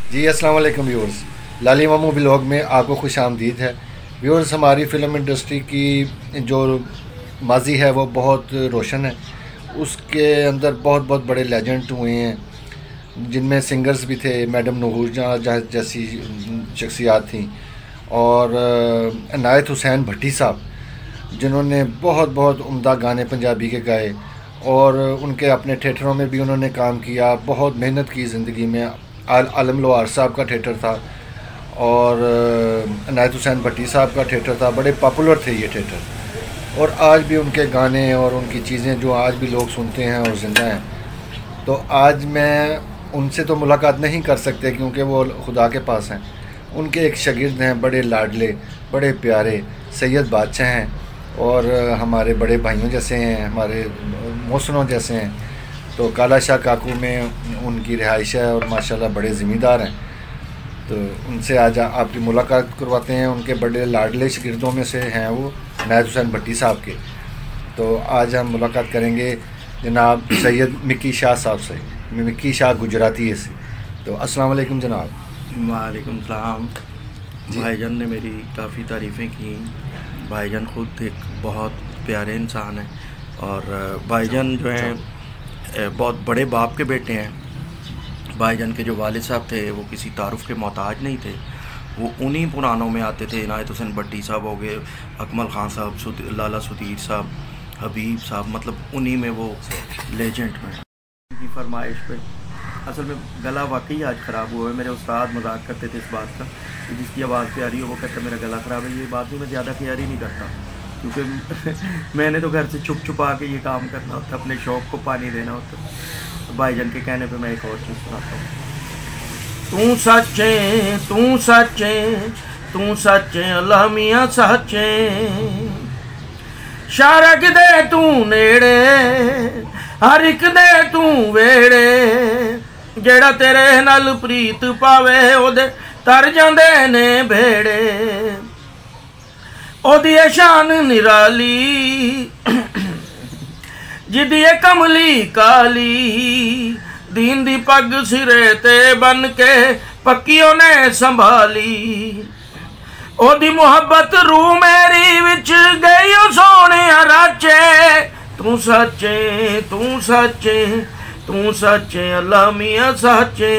जी अस्सलाम वालेकुम व्यूअर्स, लाली मामू ब्लॉग में आपको खुश आमदीद है। व्यूअर्स, हमारी फ़िल्म इंडस्ट्री की जो माजी है वो बहुत रोशन है। उसके अंदर बहुत बहुत बड़े लेजेंड हुए हैं, जिनमें सिंगर्स भी थे, मैडम नूर जहाँ जैसी शख्सियात थी, और इनायत हुसैन भट्टी साहब, जिन्होंने बहुत बहुत उम्दा गाने पंजाबी के गाए, और उनके अपने थिएटरों में भी उन्होंने काम किया, बहुत मेहनत की ज़िंदगी में। आलम लोहार साहब का थिएटर था और इनायत हुसैन भट्टी साहब का थिएटर था। बड़े पॉपुलर थे ये थिएटर, और आज भी उनके गाने और उनकी चीज़ें जो आज भी लोग सुनते हैं और ज़िंदा हैं। तो आज मैं उनसे तो मुलाकात नहीं कर सकते क्योंकि वो खुदा के पास हैं। उनके एक शागिर्द हैं, बड़े लाडले, बड़े प्यारे सैयद बादशाह हैं, और हमारे बड़े भाइयों जैसे हैं, हमारे मोहसिनों जैसे हैं। तो काला शाह काकू में उनकी रिहाइश है और माशाल्लाह बड़े ज़िम्मेदार हैं। तो उनसे आज आपकी मुलाकात करवाते हैं। उनके बड़े लाडले शागिर्दों में से हैं वो इनायत हुसैन भट्टी साहब के। तो आज हम मुलाकात करेंगे जनाब सैयद मिक्की शाह साहब से, मिक्की शाह गुजराती है से। तो अस्सलाम वालेकुम जनाब। वालेकुम सलाम। भाईजान ने मेरी काफ़ी तारीफ़ें की। भाईजान ख़ुद एक बहुत प्यारे इंसान हैं, और भाईजान जो हैं बहुत बड़े बाप के बेटे हैं। भाईजान के जो वालिद साहब थे वो किसी तारुफ के मोहताज नहीं थे, वो उन्हीं पुरानों में आते थे। इनायत हुसैन भट्टी साहब हो गए, अकमल ख़ान साहब, लाला सुधीर साहब, हबीब साहब, मतलब उन्हीं में वो लेजेंड में की फरमाइश पे। असल में गला वाकई आज ख़राब हुआ है। मेरे उस्ताद मजाक करते थे इस बात का कि जिसकी आवाज़ प्यारी हो वो कहता मेरा गला ख़राब है। ये बात भी मैं ज़्यादा तैयारी नहीं करता, क्योंकि मैंने तो घर से छुप छुपा के ये काम करना होता, अपने शौक़ को पानी देना होता। तो भाईजान के कहने पे मैं एक और चीज़ सुनाता हूँ। तू सच्चे, तू सच्चे, तू सच्चे, अल्लाह मियां सच्चे, शारक दे तू नेड़े, हर एक दे तू वेड़े, जेड़ा तेरे नाल प्रीत पावे ओदे तर जांदे ने भेड़े। ओदी शान निराली, जिदी कमली काली, दीन दी पग सिरे ते बन के पक्की ओने संभाली। ओदी मुहब्बत रूह मेरी विच गई सोने राचे। तू सच्चे, तू सच्चे, तू सच्चे, अल्लाह मियां सच्चे।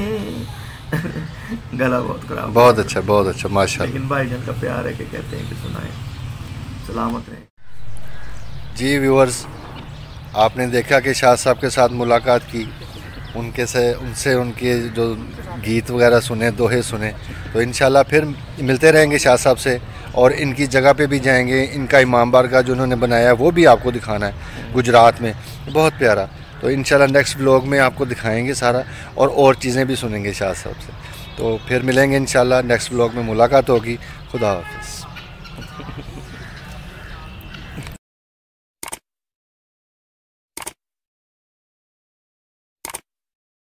गला बहुत खराब। बहुत अच्छा माशाल्लाह। लेकिन भाईजान का प्यार है कि कहते हैं कि सुनाए। सलामत रहे। जी व्यूअर्स, आपने देखा कि शाह साहब के साथ मुलाकात की, उनसे उनके जो गीत वगैरह सुने, दोहे सुने। तो इंशाल्लाह फिर मिलते रहेंगे शाह साहब से, और इनकी जगह पे भी जाएंगे। इनका इमाम बारगाह जो उन्होंने बनाया है वो भी आपको दिखाना है गुजरात में, बहुत प्यारा। तो इंशाल्लाह नेक्स्ट ब्लॉग में आपको दिखाएंगे सारा, और चीज़ें भी सुनेंगे शाह साहब से। तो फिर मिलेंगे इंशाल्लाह, नेक्स्ट ब्लॉग में मुलाकात होगी। खुदा हाफ़िज़।